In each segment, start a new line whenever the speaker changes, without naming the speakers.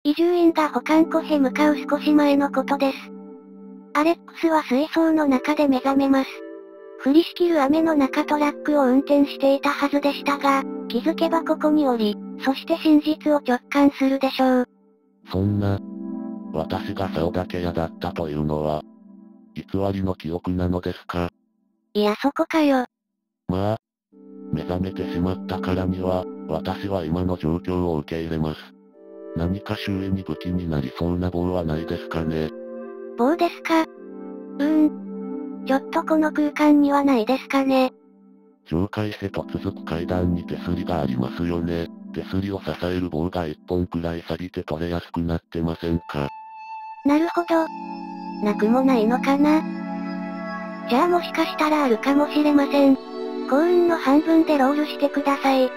伊集院が保管庫へ向かう少し前のことです。アレックスは水槽の中で目覚めます。降りしきる雨の中トラックを運転していたはずでしたが、気づけばここにおり、そして真実を直感するでしょう。
そんな、私が竿だけ嫌だったというのは、偽りの記憶なのですか？
いやそこかよ。
まあ、目覚めてしまったからには、私は今の状況を受け入れます。何か周囲に武器になりそうな棒はないですかね？
棒ですか？ちょっとこの空間にはないですかね。
上階へと続く階段に手すりがありますよね。手すりを支える棒が1本くらい錆びて取れやすくなってませんか？
なるほど。なくもないのかな。じゃあもしかしたらあるかもしれません。幸運の半分でロールしてください。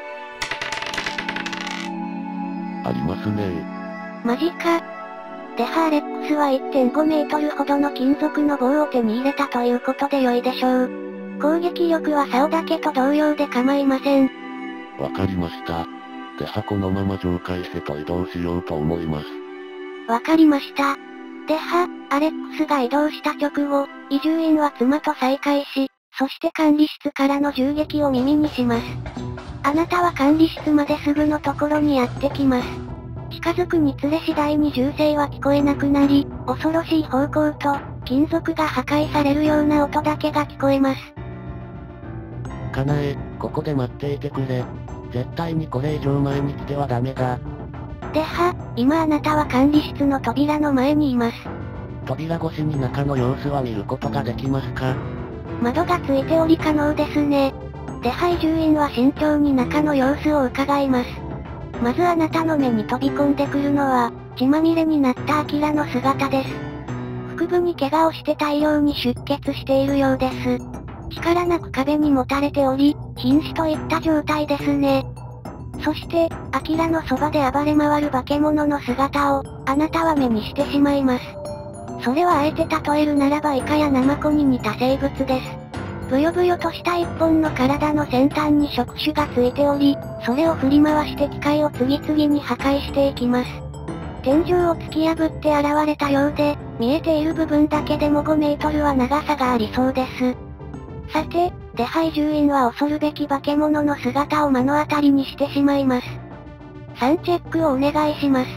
ありますね。
マジか。ではアレックスは 1.5 メートルほどの金属の棒を手に入れたということで良いでしょう。攻撃力は竿だけと同様で構いません。
わかりました。ではこのまま上階へと移動しようと思います。
わかりました。では、アレックスが移動した直後、伊集院は妻と再会し、そして管理室からの銃撃を耳にします。あなたは管理室まですぐのところにやってきます。近づくにつれ次第に銃声は聞こえなくなり、恐ろしい方向と、金属が破壊されるような音だけが聞こえます。
かなえ、ここで待っていてくれ。絶対にこれ以上前に来てはダメだ。
では、今あなたは管理室の扉の前にいます。
扉越しに中の様子は見ることができますか？
窓がついており可能ですね。では伊集院は慎重に中の様子を伺います。まずあなたの目に飛び込んでくるのは、血まみれになったアキラの姿です。腹部に怪我をして大量に出血しているようです。力なく壁にもたれており、瀕死といった状態ですね。そして、アキラのそばで暴れ回る化け物の姿を、あなたは目にしてしまいます。それはあえて例えるならばイカやナマコに似た生物です。ブヨブヨとした一本の体の先端に触手がついており、それを振り回して機械を次々に破壊していきます。天井を突き破って現れたようで、見えている部分だけでも5メートルは長さがありそうです。さて、では伊集院は恐るべき化け物の姿を目の当たりにしてしまいます。3チェックをお願いします。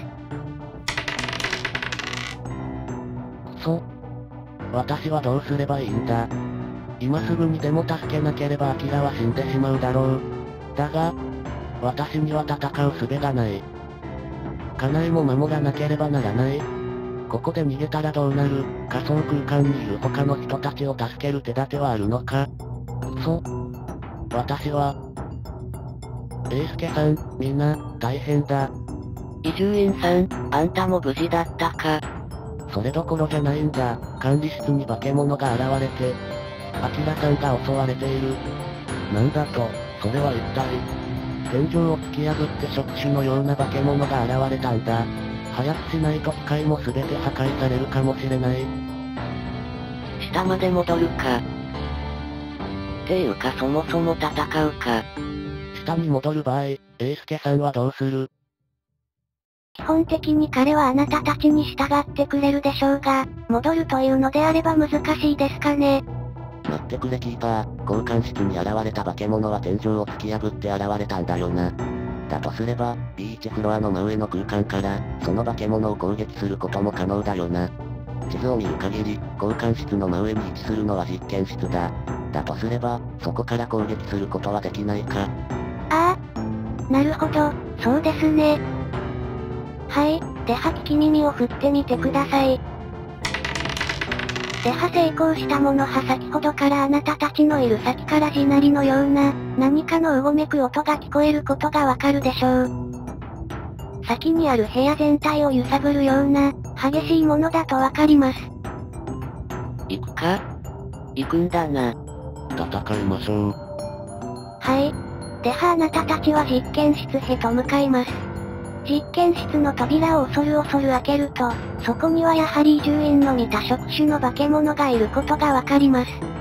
くそ。私はどうすればいいんだ。今すぐにでも助けなければアキラは死んでしまうだろう。だが、私には戦う術がない。カナエも守らなければならない。ここで逃げたらどうなる？仮想空間にいる他の人たちを助ける手立てはあるのか？くそ。私は。エイスケさん、みんな、大変だ。
伊集院さん、あんたも無事だったか。
それどころじゃないんだ。管理室に化け物が現れて、アキラさんが襲われている。なんだと、それは一体。天井を突き破って触手のような化け物が現れたんだ。早くしないと機械も全て破壊されるかもしれない。
下まで戻るか。ていうかそもそも戦うか。
下に戻る場合、エイスケさんはどうする？
基本的に彼はあなたたちに従ってくれるでしょうが、戻るというのであれば難しいですかね。
待ってくれキーパー、交換室に現れた化け物は天井を突き破って現れたんだよな。だとすれば、B1 フロアの真上の空間から、その化け物を攻撃することも可能だよな。地図を見る限り、交換室の真上に位置するのは実験室だ。だとすれば、そこから攻撃することはできないか。
ああ、なるほど、そうですね。はい、では聞き耳を振ってみてください。では成功したものは先ほどからあなたたちのいる先から地鳴りのような、何かのうごめく音が聞こえることがわかるでしょう。先にある部屋全体を揺さぶるような、激しいものだとわかります。
行くか？行くんだな。
戦いましょう。
はい。ではあなたたちは実験室へと向かいます。実験室の扉を恐る恐る開けると、そこにはやはり伊集院の見た触手の化け物がいることがわかります。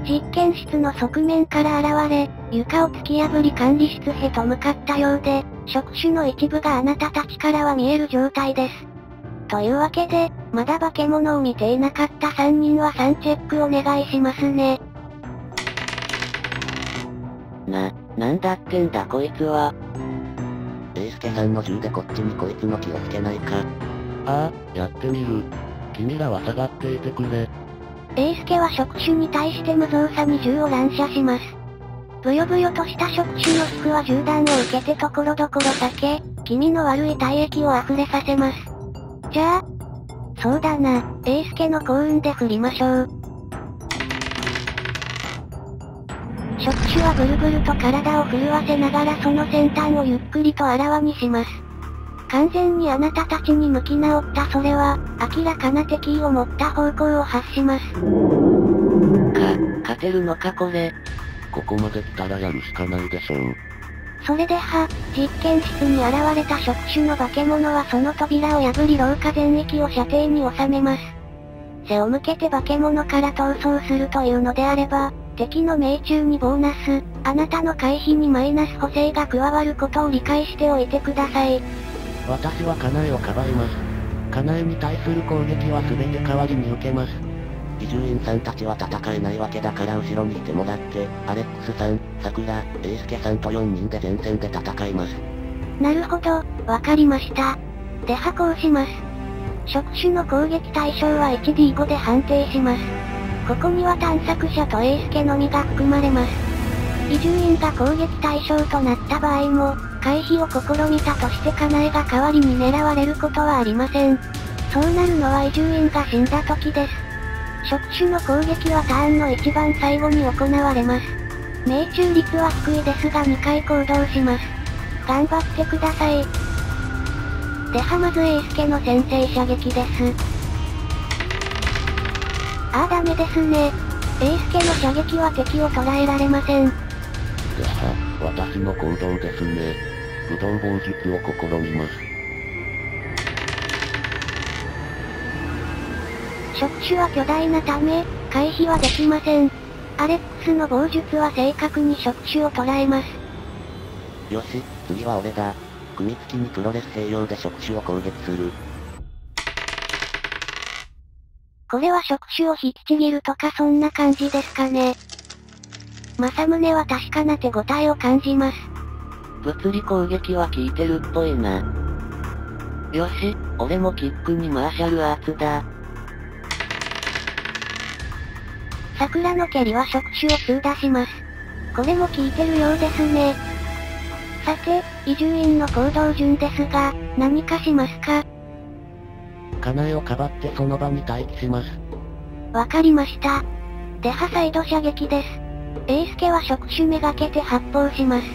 実験室の側面から現れ、床を突き破り管理室へと向かったようで、触手の一部があなたたちからは見える状態です。というわけで、まだ化け物を見ていなかった3人は3チェックお願いしますね。
なんだってんだこいつは。
エイスケさんの銃でこっちにこいつの気をつけないか。ああ、やってみる。君らは下がっていてくれ。
エイスケは触手に対して無造作に銃を乱射します。ブヨブヨとした触手の服は銃弾を受けてところどころ避け、気味の悪い体液を溢れさせます。じゃあ、そうだな、エイスケの幸運で振りましょう。触手はブルブルと体を震わせながらその先端をゆっくりとあらわにします。完全にあなたたちに向き直ったそれは、明らかな敵意を持った方向を発します。
勝てるのかこれ。
ここまで来たらやるしかないでしょう。
それで実験室に現れた触手の化け物はその扉を破り廊下全域を射程に収めます。背を向けて化け物から逃走するというのであれば、敵の命中にボーナス、あなたの回避にマイナス補正が加わることを理解しておいてください。
私はカナエをかばいます。カナエに対する攻撃は全て代わりに受けます。伊集院さんたちは戦えないわけだから後ろにいてもらって、アレックスさん、桜、エイスケさんと4人で前線で戦います。
なるほど、わかりました。でこうします。触手の攻撃対象は 1D5 で判定します。ここには探索者とエイスケのみが含まれます。伊集院が攻撃対象となった場合も、回避を試みたとしてカナエが代わりに狙われることはありません。そうなるのは伊集院が死んだ時です。触手の攻撃はターンの一番最後に行われます。命中率は低いですが2回行動します。頑張ってください。でまずエイスケの先制射撃です。ダメですね。エイスケの射撃は敵を捉えられません。
私の行動ですね。不動棒術を試みます。
触手は巨大なため、回避はできません。アレックスの棒術は正確に触手を捉えます。
よし、次は俺だ。組み付きにプロレス併用で触手を攻撃する。
これは触手を引きちぎるとかそんな感じですかね。正宗は確かな手応えを感じます。
物理攻撃は効いてるっぽいな。よし、俺もキックにマーシャルアーツだ。
桜の蹴りは触手を痛打します。これも効いてるようですね。さて、伊集院の行動順ですが、何かしますか？
カナエをかばってその場に待機します。
わかりました。で再度射撃です。エイスケは触手めがけて発砲します。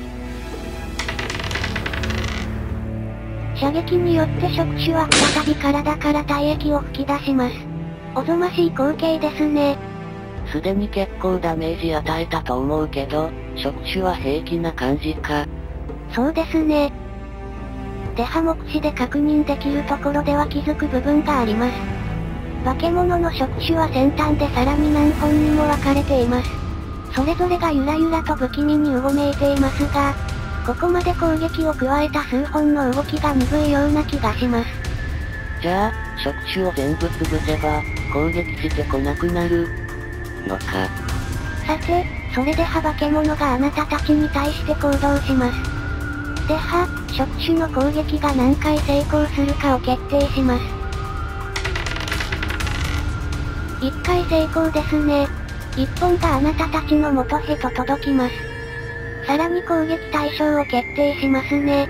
射撃によって触手は再び体から体液を吹き出します。おぞましい光景ですね。
すでに結構ダメージ与えたと思うけど、触手は平気な感じか。
そうですね。で目視で確認できるところでは気づく部分があります。化け物の触手は先端でさらに何本にも分かれています。それぞれがゆらゆらと不気味にうごめいていますが、ここまで攻撃を加えた数本の動きが鈍いような気がします。
じゃあ、触手を全部潰せば、攻撃してこなくなるのか。
さて、それで化け物があなたたちに対して行動します。で触手の攻撃が何回成功するかを決定します。1回成功ですね。1本があなたたちの元へと届きます。さらに攻撃対象を決定しますね。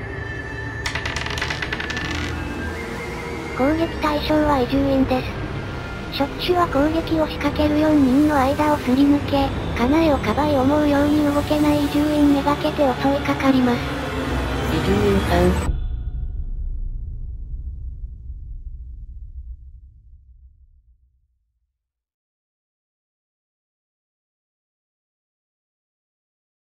攻撃対象は伊集院です。触手は攻撃を仕掛ける4人の間をすり抜け、カナエをかばい思うように動けない伊集院めがけて襲いかかります。
伊集院さん、